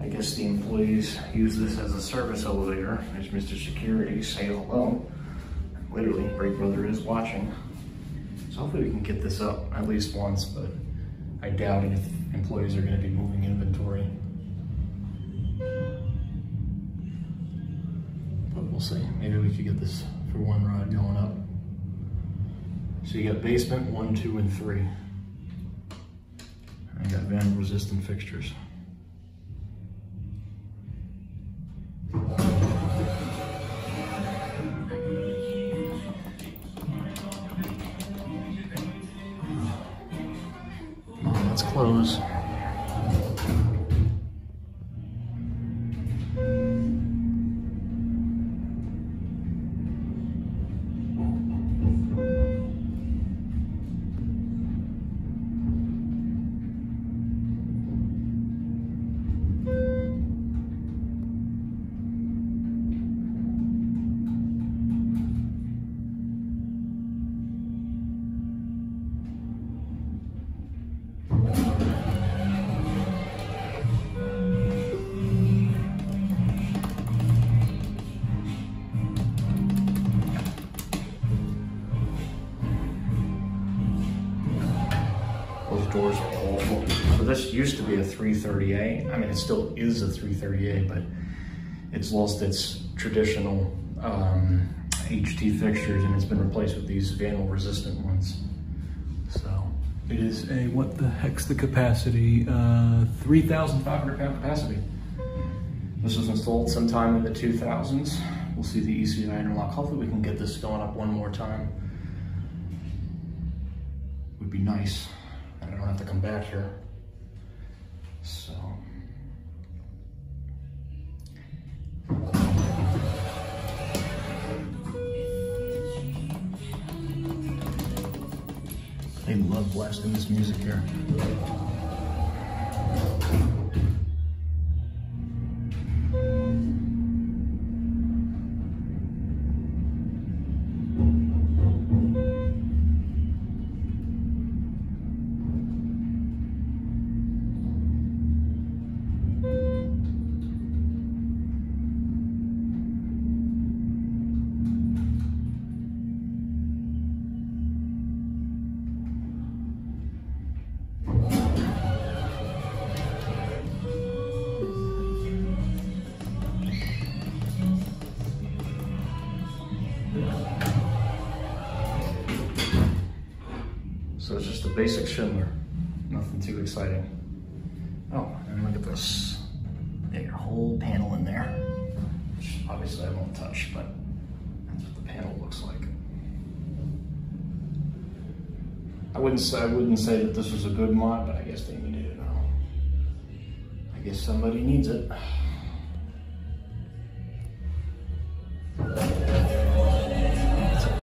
guess the employees use this as a service elevator. There's Mr. Security, say hello. Literally, Great Brother is watching. So hopefully we can get this up at least once, but I doubt it if employees are gonna be moving inventory. But we'll see. Maybe we could get this for one ride going up. So you got basement 1, 2, and 3. I got vandal resistant fixtures. Let's close. Those doors are awful. So this used to be a 330A. I mean, it still is a 330A, but it's lost its traditional HT fixtures and it's been replaced with these vandal resistant ones. So it is a, what the heck's the capacity? 3,500 pound capacity. This was installed sometime in the 2000s. We'll see the ECI interlock. Hopefully we can get this going up one more time. Would be nice. I don't have to come back here. So. They love blasting this music here. So it's just a basic Schindler, nothing too exciting. Oh, and look at this. They got your whole panel in there, which obviously I won't touch, but that's what the panel looks like. I wouldn't say that this was a good mod, but I guess they needed it now. I guess somebody needs it.